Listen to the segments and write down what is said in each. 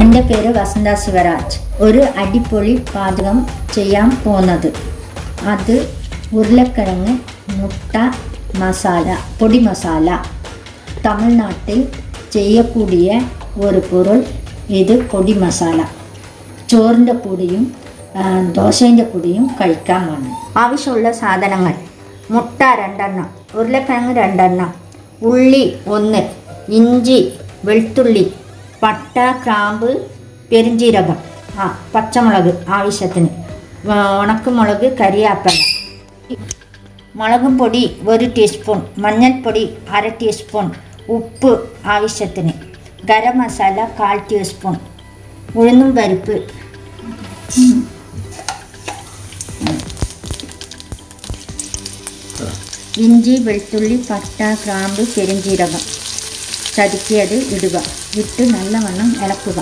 എൻ്റെ പേര് വസന്ത ശിവരാജ്. ഒരു അടിപൊളി പാചകം ചെയ്യാൻ പോകുന്നത് അത് ഉരുളക്കിഴങ്ങ് മുട്ട മസാല, പൊടി മസാല. തമിഴ്നാട്ടിൽ ചെയ്യக்கூடிய ഒരു പൊരുൾ ഇത് പൊടി മസാല. ചോറിൻ്റെ കൂടെയും ദോശേൻ്റെ കൂടെയും കഴിക്കാൻ വേണം. ആവശ്യമുള്ള സാധനങ്ങൾ: മുട്ട 2 എണ്ണം, ഉരുളക്കിഴങ്ങ് 2 എണ്ണം, ഉള്ളി 1, ഇഞ്ചി, വെളുത്തുള്ളി, പട്ട, ഗ്രാമ്പ്, പെരുംജീരകം, പച്ചമുളക് ആവശ്യത്തിന്, ഉണക്കമുളക്, കരിയാപ്പല. മുളകും പൊടി 1 ടീസ്പൂൺ, മഞ്ഞൾപ്പൊടി 1/2 ടീസ്പൂൺ, ഉപ്പ് ആവശ്യത്തിന്, ഗരം മസാല 1/4 ടീസ്പൂൺ, ഉഴുന്നും പരിപ്പ്, ഇഞ്ചി, വെളുത്തുള്ളി, പട്ട, ഗ്രാമ്പ്, പെരുംജീരകം ചതുക്കിയത് ഇടുക. ഇട്ട് നല്ലവണ്ണം ഇളക്കുക.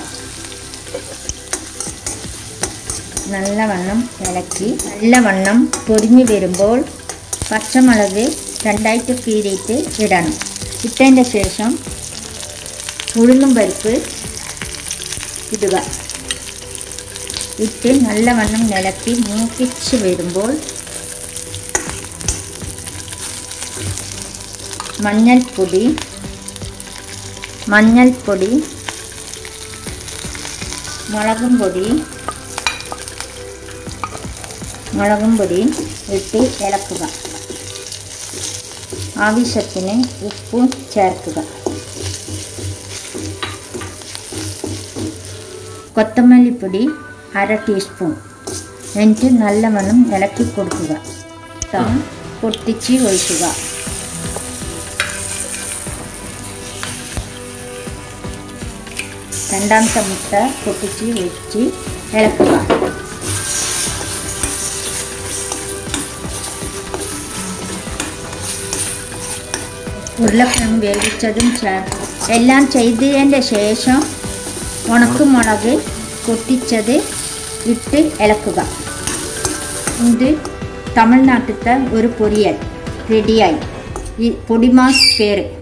നല്ലവണ്ണം ഇളക്കി നല്ലവണ്ണം പൊരിഞ്ഞു വരുമ്പോൾ പച്ചമുളക് 2ആയിട്ട് കീറിയിട്ട് ഇടണം. ഇട്ടതിൻ്റെ ശേഷം ഉഴുന്നും പരിപ്പ് ഇടുക. ഇട്ട് നല്ലവണ്ണം ഇളക്കി മൂപ്പിച്ച് വരുമ്പോൾ മഞ്ഞൾപ്പൊടി മുളകും പൊടി ഇട്ട് ഇളക്കുക. ആവശ്യത്തിന് ഉപ്പും ചേർക്കുക. കൊത്തമല്ലിപ്പൊടി 1/2 ടീസ്പൂൺ. എന്നിട്ട് നല്ലവണ്ണം ഇളക്കി കൊടുക്കുക. പൊട്ടിച്ച് ഒഴിക്കുക. രണ്ടാമത്തെ മുട്ട പൊട്ടിച്ച് ഒഴിച്ച് ഇളക്കുക. ഉരുളക്കിഴങ്ങ് വേവിച്ചതും എല്ലാം ചെയ്തതിൻ്റെ ശേഷം ഉണക്കമുളക് പൊട്ടിച്ചത് ഇട്ട് ഇളക്കുക. ഇത് തമിഴ്നാട്ടിലത്തെ ഒരു പൊരിയൽ റെഡിയായി. ഈ പൊടിമാസ് പേര്.